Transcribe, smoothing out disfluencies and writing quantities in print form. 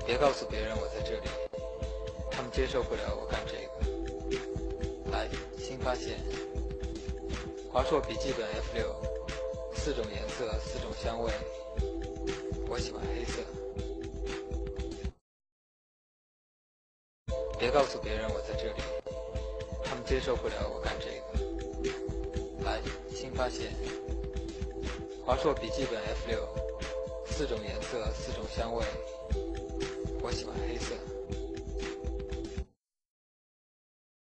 别告诉别人我在这里，他们接受不了我干这个。来，新发现，华硕笔记本 F6，4种颜色，4种香味，我喜欢黑色。别告诉别人我在这里，他们接受不了我干这个。来，新发现，华硕笔记本 F6，4种颜色，4种香味，我喜欢黑色。